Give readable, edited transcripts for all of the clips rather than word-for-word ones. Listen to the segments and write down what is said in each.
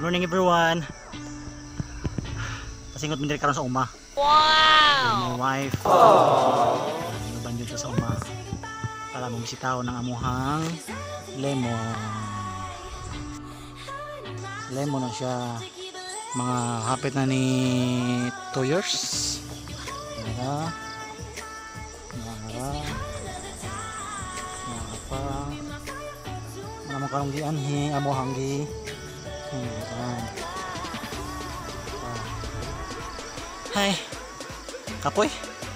morning everyone. Pasingot min diri karon sa uma. Wow. My wife. Banjud sa uma. Para mo bisitaw ng amuhang lemon. Lemon na siya. Mga hapit na ni 2 years. Mara. Apa? Mga karong gianhi amuhang gi. Hai, kapoy.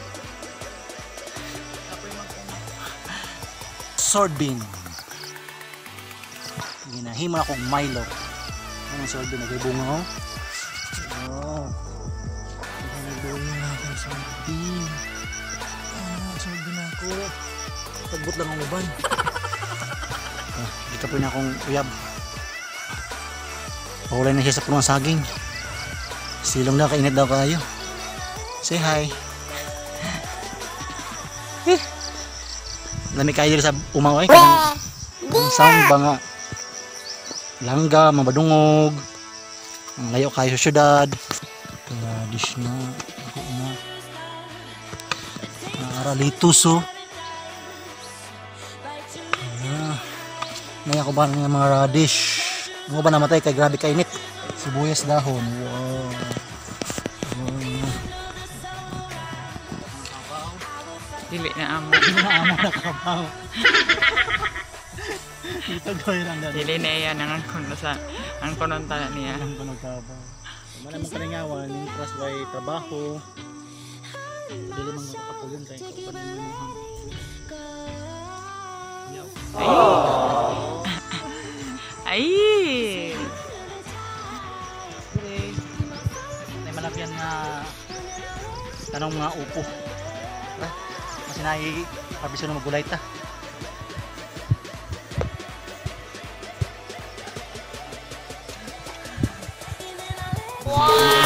Sword bean. Ginahimo na kong Milo. Ang sword bean nagay bunga oh. Oh. Nagay na akong sword bean. Sword bean ako. Tagbot lang ang uban. Dito po na akong uyab. Pahulay na siya sa punong saging. Silong na, kainit daw kayo. Say hi. Lami kayo sa umaway. Ang sound ba nga. Langga, mabadungog. Ang layo kayo sa syudad. Kaya dish na. Naaralitos oh. Naya ko ba ng mga radish. Ano ba namatay kay grabe kainit. Sibuyas dahon. Wow. Dili na amo. Dili na amo na kabaw. Ito gawin ang dali. Dili na iyan ang kuno sa ang kunonta niya. Ang kuno kabaw. Maraming kalingawan, yung trust by trabaho. Dili man makakapulyon kay kapanin mo. Ay. May malapyan nga tanong mga upo. Kasi nai-harvest na magulay ta. Wow!